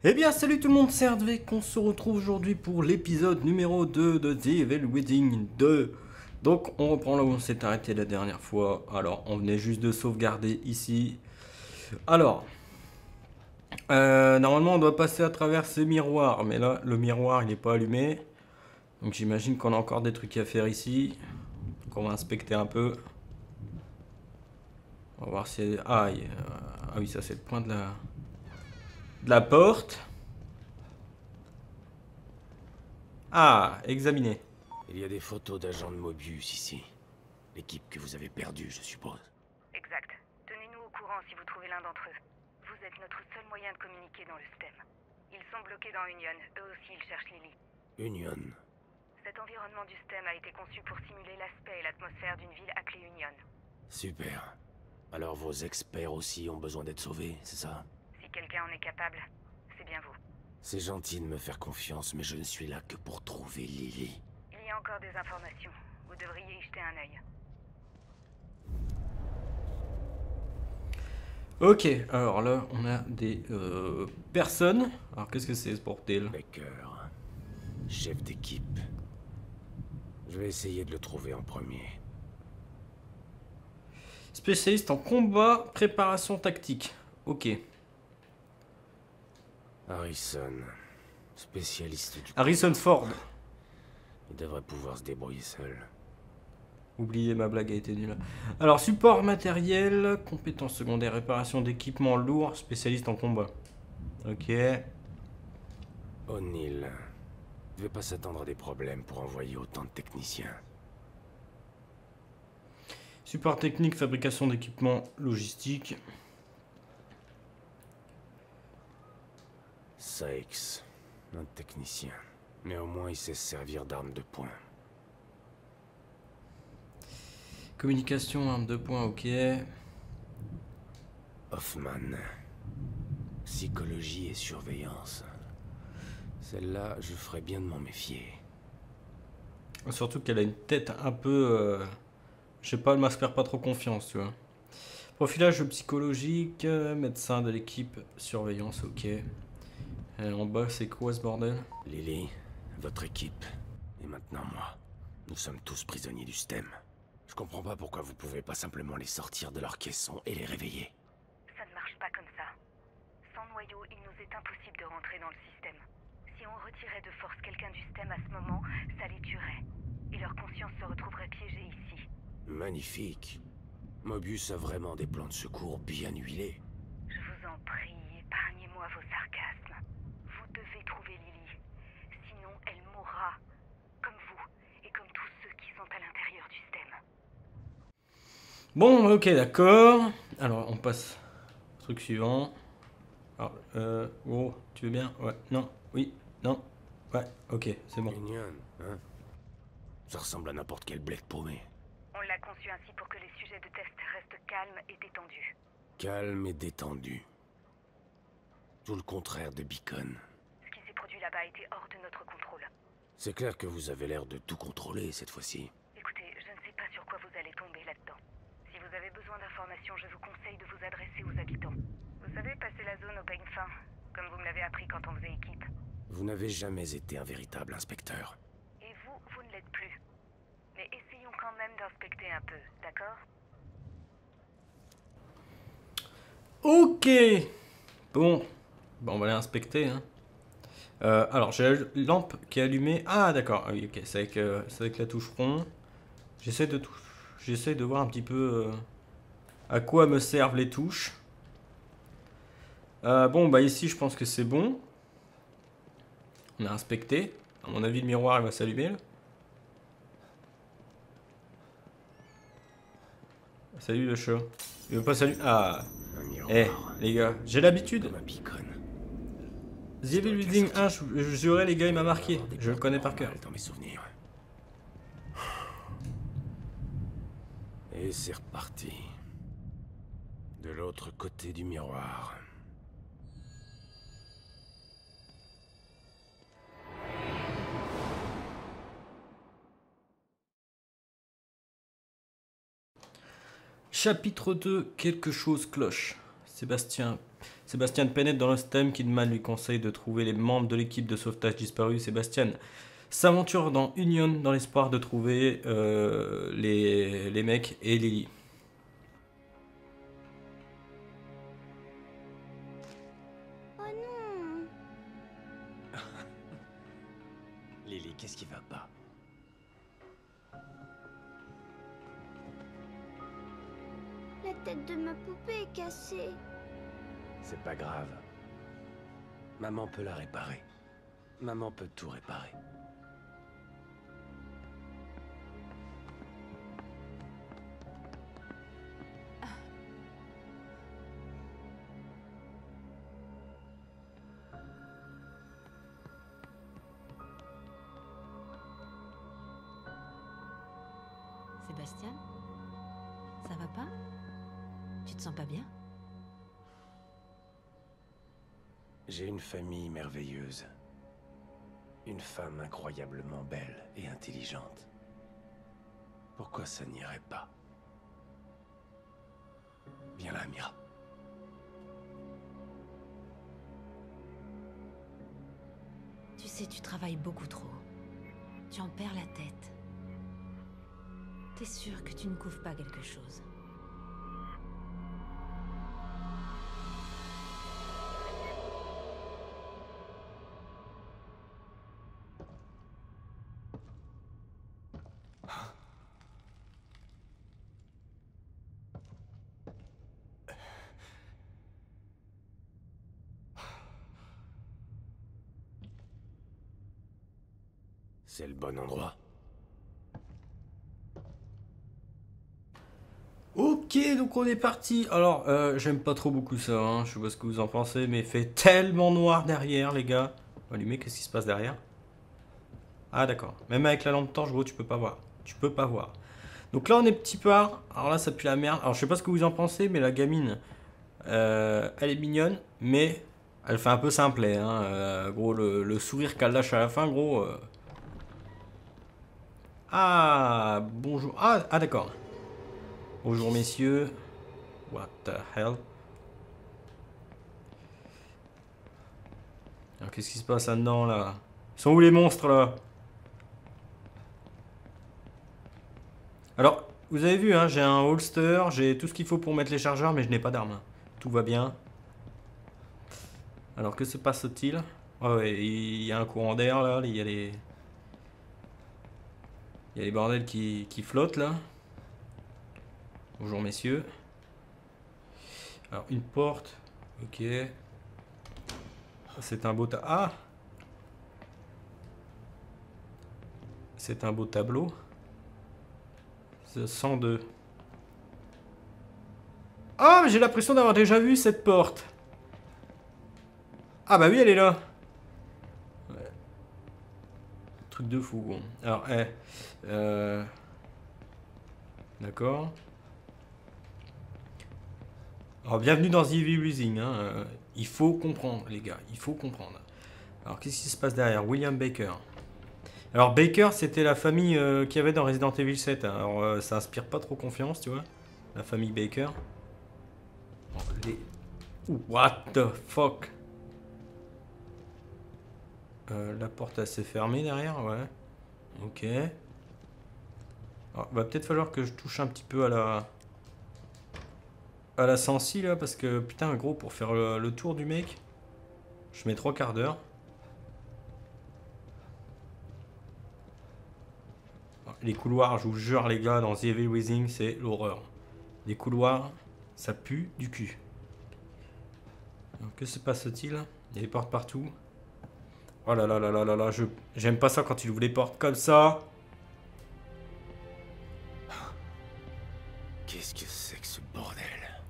Eh bien salut tout le monde, c'est Erdvec, on se retrouve aujourd'hui pour l'épisode numéro 2 de The Evil Within 2. Donc on reprend là où on s'est arrêté la dernière fois. Alors on venait juste de sauvegarder ici. Alors, normalement on doit passer à travers ces miroirs, mais là le miroir il n'est pas allumé. Donc j'imagine qu'on a encore des trucs à faire ici. Donc on va inspecter un peu. On va voir si... Ah oui, ça c'est le point de la porte. Ah, examiner. Il y a des photos d'agents de Mobius ici. L'équipe que vous avez perdue, je suppose. Exact. Tenez-nous au courant si vous trouvez l'un d'entre eux. Vous êtes notre seul moyen de communiquer dans le STEM. Ils sont bloqués dans Union. Eux aussi, ils cherchent Lily. Union. Cet environnement du STEM a été conçu pour simuler l'aspect et l'atmosphère d'une ville appelée Union. Super. Alors vos experts aussi ont besoin d'être sauvés, c'est ça? Si quelqu'un en est capable, c'est bien vous. C'est gentil de me faire confiance, mais je ne suis là que pour trouver Lily. Il y a encore des informations. Vous devriez y jeter un œil. Ok, alors là on a des personnes. Alors qu'est-ce que c'est ce bordel? Baker, chef d'équipe. Je vais essayer de le trouver en premier. Spécialiste en combat, préparation tactique. Ok. Harrison, spécialiste du Harrison Ford. Il devrait pouvoir se débrouiller seul. Oubliez, ma blague a été nulle. Alors support matériel, compétences secondaires, réparation d'équipements lourds, spécialiste en combat. Ok. O'Neill ne devait pas s'attendre à des problèmes pour envoyer autant de techniciens. Support technique, fabrication d'équipements logistiques. Sykes, un technicien. Mais au moins il sait se servir d'armes de poing. Communication, arme de poing, ok. Hoffman, psychologie et surveillance. Celle-là, je ferais bien de m'en méfier. Surtout qu'elle a une tête un peu... je sais pas, elle m'inspire pas trop confiance, tu vois. Profilage psychologique, médecin de l'équipe, surveillance, ok. En bas, c'est quoi ce bordel? Lily, votre équipe, et maintenant moi. Nous sommes tous prisonniers du STEM. Je comprends pas pourquoi vous pouvez pas simplement les sortir de leur caisson et les réveiller. Ça ne marche pas comme ça. Sans noyau, il nous est impossible de rentrer dans le système. Si on retirait de force quelqu'un du STEM à ce moment, ça les tuerait. Et leur conscience se retrouverait piégée ici. Magnifique. Mobius a vraiment des plans de secours bien huilés. Je vous en prie, épargnez-moi vos sarcasmes. Vous devez trouver Lily. Sinon, elle mourra. Comme vous, et comme tous ceux qui sont à l'intérieur du STEM. Bon, ok, d'accord. Alors, on passe au truc suivant. Alors, oh, tu veux bien? Ouais, non, oui, non. Ouais, ok, c'est bon. Union, hein? Ça ressemble à n'importe quel bled paumé. On l'a conçu ainsi pour que les sujets de test restent calmes et détendus. Calme et détendu. Tout le contraire de Beacon. Ce qui s'est produit là-bas était hors de notre contrôle. C'est clair que vous avez l'air de tout contrôler cette fois-ci. Écoutez, je ne sais pas sur quoi vous allez tomber là-dedans. Si vous avez besoin d'informations, je vous conseille de vous adresser aux habitants. Vous savez, passer la zone au peigne fin, comme vous me l'avez appris quand on faisait équipe. Vous n'avez jamais été un véritable inspecteur. Et vous, vous ne l'êtes plus. Mais essayons quand même d'inspecter un peu, d'accord? Ok. Bon, on va aller inspecter, hein. Alors, j'ai la lampe qui est allumée. Ah, d'accord. Ah oui, ok. C'est avec la touche rond. J'essaie de voir un petit peu à quoi me servent les touches. Bon, bah ici, je pense que c'est bon. On a inspecté. À mon avis, le miroir, il va s'allumer, là. Salut le chat. Il veut pas s'allumer. Ah. Un miroir. Eh, les gars, j'ai l'habitude. Comme un Beacon. The Evil Within 1, je jurais, les gars, il m'a marqué. Je le connais par cœur. Dans mes souvenirs. Et c'est reparti. De l'autre côté du miroir. Chapitre 2, quelque chose cloche. Sébastien. Sébastien pénètre dans le système. Kidman lui conseille de trouver les membres de l'équipe de sauvetage disparus. Sébastien s'aventure dans Union dans l'espoir de trouver les mecs et Lily. Oh non. Lily, qu'est-ce qui va pas? La tête de ma poupée est cassée. C'est pas grave. Maman peut la réparer. Maman peut tout réparer. Sébastien, ça va pas? Tu te sens pas bien? J'ai une famille merveilleuse. Une femme incroyablement belle et intelligente. Pourquoi ça n'irait pas? Viens là, Mira. Tu sais, tu travailles beaucoup trop. Tu en perds la tête. T'es sûr que tu ne couvres pas quelque chose? C'est le bon endroit. Ok, donc on est parti. Alors, j'aime pas trop beaucoup ça, hein. Je sais pas ce que vous en pensez, mais il fait tellement noir derrière, les gars. Allumez, qu'est-ce qui se passe derrière? Ah, d'accord. Même avec la lampe torche, gros, tu peux pas voir. Tu peux pas voir. Donc là, on est petit part. Alors là, ça pue la merde. Alors, je sais pas ce que vous en pensez, mais la gamine, elle est mignonne, mais elle fait un peu simplet, hein. Gros, le sourire qu'elle lâche à la fin, gros. Ah, bonjour. Ah, d'accord. Bonjour messieurs. What the hell? Alors qu'est-ce qui se passe là-dedans là? Ils sont où les monstres là? Alors, vous avez vu, hein, j'ai un holster, j'ai tout ce qu'il faut pour mettre les chargeurs, mais je n'ai pas d'armes. Tout va bien. Alors que se passe-t-il? Ah ouais, il y a un courant d'air là, il y a les... Il y a les bordels qui flottent là. Bonjour messieurs. Alors une porte. Ok. C'est un beau ah. C'est un beau tableau. 102. Ah, mais j'ai l'impression d'avoir déjà vu cette porte. Ah bah oui, elle est là. Ouais. Truc de fou, bon. Alors, d'accord. Alors, bienvenue dans The Evil Rising, hein. Il faut comprendre, les gars. Il faut comprendre. Alors, qu'est-ce qui se passe derrière? William Baker. Alors, Baker, c'était la famille qu'il y avait dans Resident Evil 7. Hein. Alors, ça inspire pas trop confiance, tu vois. La famille Baker. Bon, les... What the fuck? La porte, elle s'est fermée derrière, ouais. Ok. Alors, va peut-être falloir que je touche un petit peu à la sensi, là, parce que, putain, gros, pour faire le tour du mec, je mets 3 quarts d'heure. Les couloirs, je vous jure, les gars, dans The Evil Rising, c'est l'horreur. Les couloirs, ça pue du cul. Alors, que se passe-t-il? Il y a des portes partout. Oh là là là là là là, j'aime pas ça quand il ouvre les portes comme ça. Qu'est-ce que c'est que ce bordel?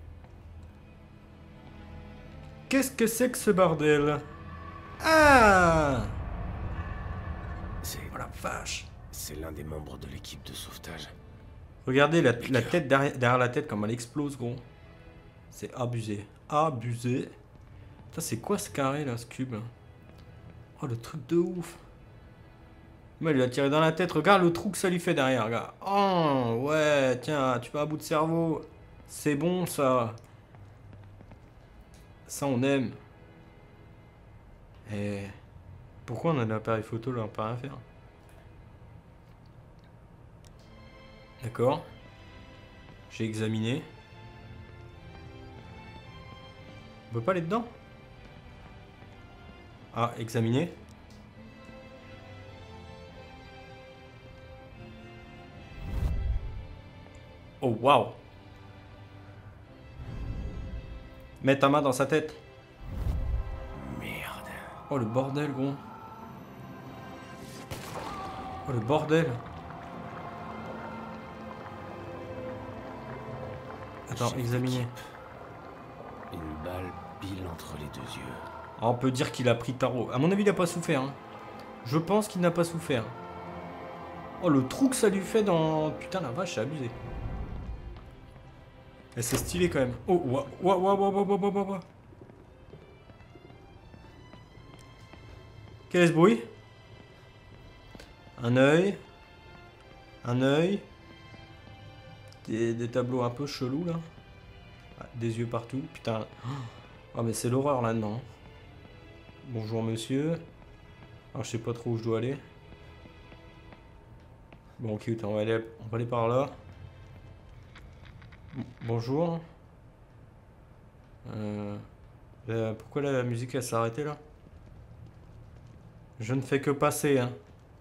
Qu'est-ce que c'est que ce bordel? Ah! C'est... Oh la vache! C'est l'un des membres de l'équipe de sauvetage. Regardez la tête derrière la tête comme elle explose, gros. C'est abusé. Abusé. Putain, c'est quoi ce carré là, ce cube? Oh, le truc de ouf. Mais il lui a tiré dans la tête. Regarde le trou que ça lui fait derrière, regarde. Oh, ouais, tiens, tu vas à bout de cerveau. C'est bon, ça. Ça, on aime. Et pourquoi on a l'appareil photo là, on peut rien faire. D'accord. J'ai examiné. On peut pas aller dedans? Ah, examiner. Oh, waouh. Mets ta main dans sa tête. Merde. Oh, le bordel, gros. Oh, le bordel. Attends, Chef examiner. d'équipe. Une balle pile entre les deux yeux. Ah, on peut dire qu'il a pris tarot. À mon avis, il n'a pas souffert. Hein. Je pense qu'il n'a pas souffert. Oh, le trou que ça lui fait dans... Putain, la vache, c'est abusé. Et c'est stylé quand même. Oh, waouh, waouh, waouh, waouh, waouh, waouh, waouh. Quel est ce bruit? Un œil. Un œil. Des tableaux un peu chelous, là. Ah, des yeux partout. Putain. Oh, mais c'est l'horreur, là-dedans. Bonjour, monsieur. Alors, je sais pas trop où je dois aller. Bon, ok, on va aller par là. Bonjour. Pourquoi la musique elle s'est arrêtée là? Je ne fais que passer, hein.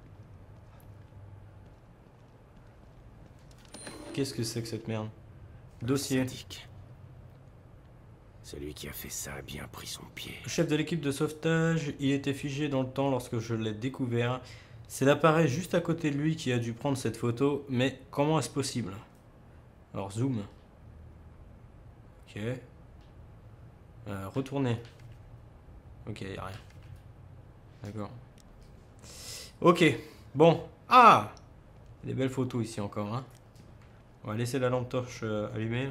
Qu'est-ce que c'est que cette merde? Dossier. Sadique. Celui qui a fait ça a bien pris son pied. Le chef de l'équipe de sauvetage, il était figé dans le temps lorsque je l'ai découvert. C'est l'appareil juste à côté de lui qui a dû prendre cette photo, mais comment est-ce possible? Alors zoom. Ok. Retourner. Ok, y a rien. D'accord. Ok, bon. Ah! Des belles photos ici encore, hein. On va laisser la lampe torche allumée.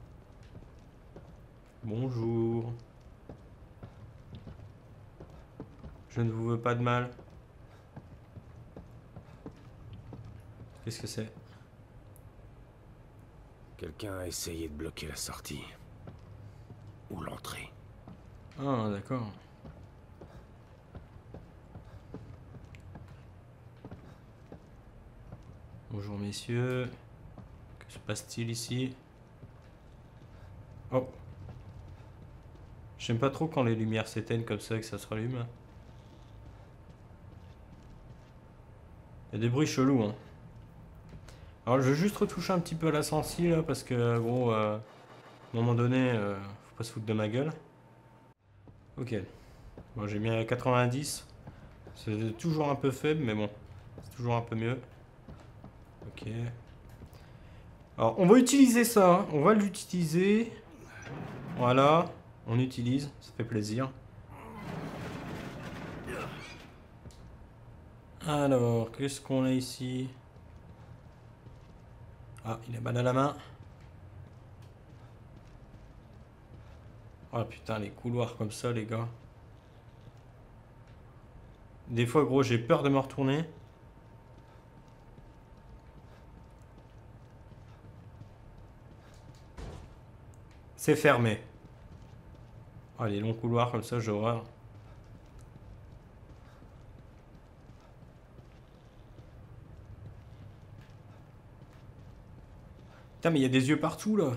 Bonjour. Je ne vous veux pas de mal. Qu'est-ce que c'est? Quelqu'un a essayé de bloquer la sortie. Ou l'entrée. Ah, d'accord. Bonjour messieurs. Que se passe-t-il ici? Oh. J'aime pas trop quand les lumières s'éteignent comme ça et que ça se rallume. Il y a des bruits chelous, hein. Alors je vais juste retoucher un petit peu à la sensi là parce que gros à un moment donné faut pas se foutre de ma gueule. Ok. Bon, j'ai mis à 90. C'est toujours un peu faible mais bon. C'est toujours un peu mieux. Ok. Alors on va utiliser ça, hein. On va l'utiliser. Voilà. On utilise, ça fait plaisir. Alors, qu'est-ce qu'on a ici? Ah, il a mal à la main. Oh putain, les couloirs comme ça, les gars. Des fois, gros, j'ai peur de me retourner. C'est fermé. Oh, les longs couloirs comme ça, j'ai horreur. Putain, mais il y a des yeux partout, là.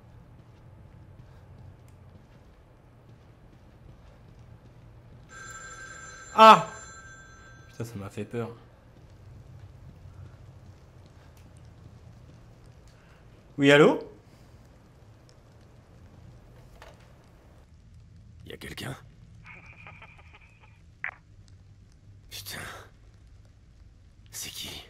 Ah! Putain, ça m'a fait peur. Oui, allô? Y a quelqu'un? Putain. C'est qui?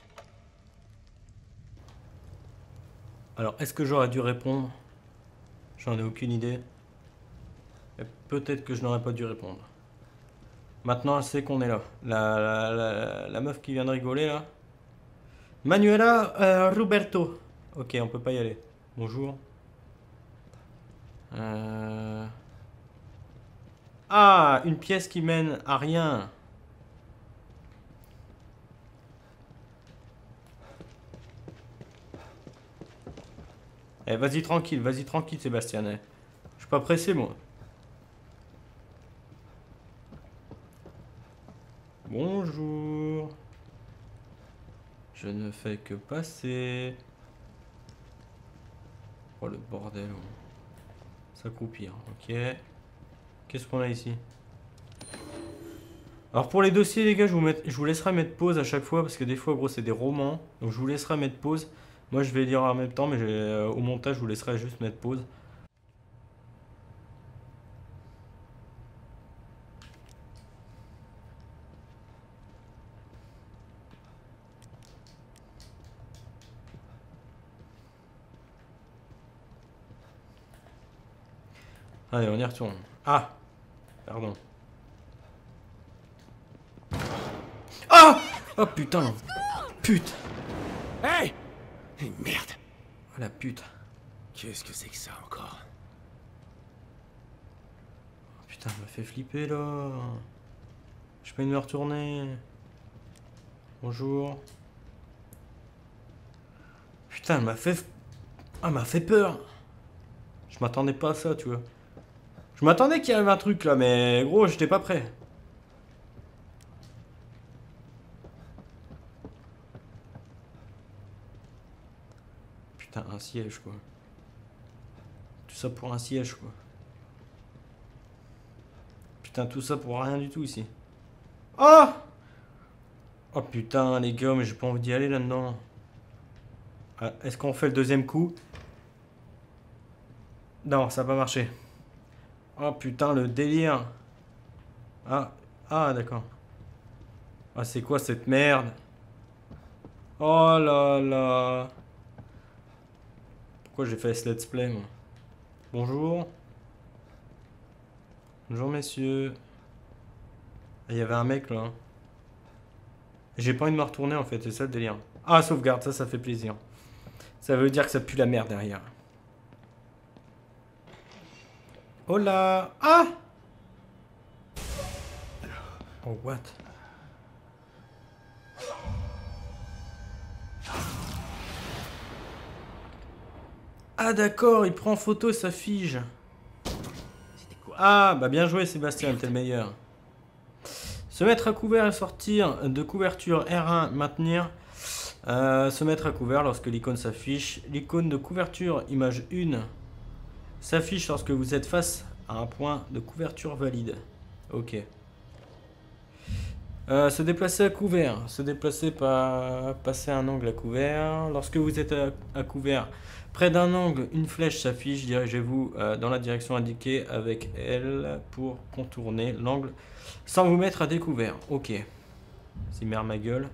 Alors, est-ce que j'aurais dû répondre? J'en ai aucune idée. Et peut-être que je n'aurais pas dû répondre. Maintenant, elle sait qu'on est là. La meuf qui vient de rigoler, là. Manuela Roberto. Ok, on peut pas y aller. Bonjour. Ah, une pièce qui mène à rien. Eh, vas-y tranquille, Sébastien. Je suis pas pressé, moi. Bonjour. Je ne fais que passer. Oh le bordel. Ça croupit. Ok. Qu'est-ce qu'on a ici? Alors pour les dossiers les gars, je vous laisserai mettre pause à chaque fois parce que des fois gros c'est des romans. Donc je vous laisserai mettre pause. Moi je vais lire en même temps mais au montage je vous laisserai juste mettre pause. Allez, on y retourne. Ah! Pardon. Ah! Oh putain! Putain! Hey! Merde! Oh la pute! Qu'est-ce que c'est que ça encore? Oh, putain, elle m'a fait flipper là! Je peux me retourner. Bonjour. Putain, elle m'a fait... Ah, elle m'a fait peur! Je m'attendais pas à ça, tu vois. Je m'attendais qu'il y avait un truc là, mais gros, j'étais pas prêt. Putain, un siège quoi. Tout ça pour un siège quoi. Putain, tout ça pour rien du tout ici. Oh! Oh putain, les gars, mais j'ai pas envie d'y aller là-dedans. Ah, est-ce qu'on fait le deuxième coup? Non, ça va pas marcher. Oh putain, le délire. Ah, ah d'accord. Ah, c'est quoi cette merde? Oh là là. Pourquoi j'ai fait ce let's play moi? Bonjour. Bonjour messieurs. Il y avait un mec là. J'ai pas envie de me retourner en fait, c'est ça le délire. Ah, sauvegarde, ça fait plaisir. Ça veut dire que ça pue la merde derrière. Oh là! Ah! Oh what? Ah d'accord, il prend en photo sa fige. Ah bah bien joué Sébastien, t'es le meilleur. Se mettre à couvert et sortir de couverture R1, maintenir. Se mettre à couvert lorsque l'icône s'affiche. L'icône de couverture image 1 s'affiche lorsque vous êtes face à un point de couverture valide. Ok. Se déplacer à couvert. Se déplacer par passer un angle à couvert. Lorsque vous êtes à couvert près d'un angle, une flèche s'affiche. Dirigez-vous dans la direction indiquée avec L pour contourner l'angle sans vous mettre à découvert. Ok. C'est merde ma gueule.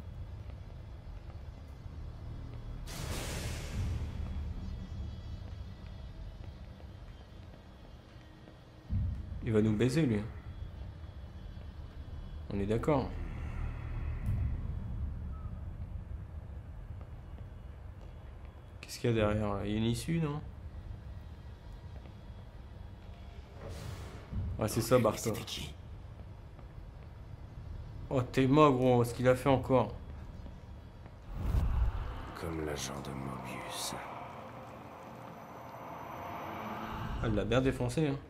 Il va nous baiser lui. On est d'accord. Qu'est-ce qu'il y a derrière? Il y a une issue, non? Ouais, c'est ça, Bartol. Oh, t'es mort, gros. Ce qu'il a fait encore. Comme l'agent de Mobius. Ah, il l'a bien défoncé, hein.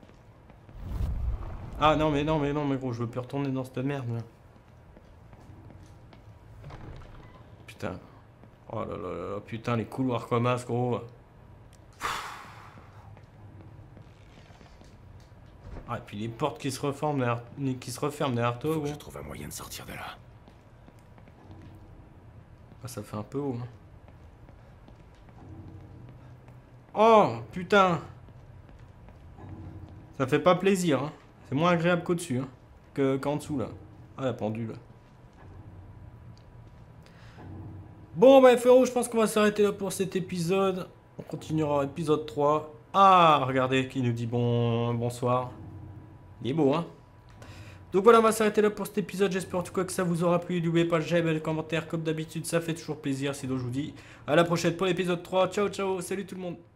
Ah non mais gros, je veux plus retourner dans cette merde là. Putain. Oh là là là, putain les couloirs comme as gros. Ah et puis les portes qui se referment derrière toi. Faut que je trouve un moyen de sortir de là. Ah ça fait un peu haut. Hein. Oh putain. Ça fait pas plaisir hein. C'est moins agréable qu'au-dessus, hein, qu'en dessous, là. Ah, la pendule. Bon, bah, frérot, je pense qu'on va s'arrêter là pour cet épisode. On continuera épisode 3. Ah, regardez, qui nous dit bonsoir. Il est beau, hein. Donc voilà, on va s'arrêter là pour cet épisode. J'espère en tout cas que ça vous aura plu. N'oubliez pas le j'aime et le commentaire, comme d'habitude, ça fait toujours plaisir. Sinon, je vous dis à la prochaine pour l'épisode 3. Ciao, ciao, salut tout le monde.